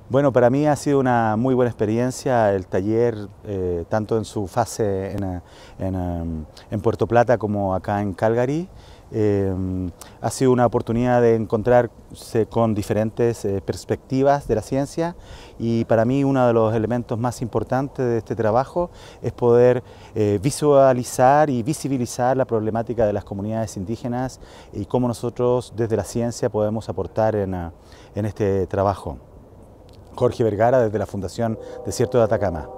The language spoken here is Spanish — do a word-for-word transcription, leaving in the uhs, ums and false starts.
Bueno, para mí ha sido una muy buena experiencia el taller, eh, tanto en su fase en, eh, en, em, en Puerto Plata como acá en Calgary. Eh, ha sido una oportunidad de encontrarse con diferentes eh, perspectivas de la ciencia, y para mí uno de los elementos más importantes de este trabajo es poder eh, visualizar y visibilizar la problemática de las comunidades indígenas y cómo nosotros desde la ciencia podemos aportar en, eh, en este trabajo. Jorge Vergara, desde la Fundación Desierto de Atacama.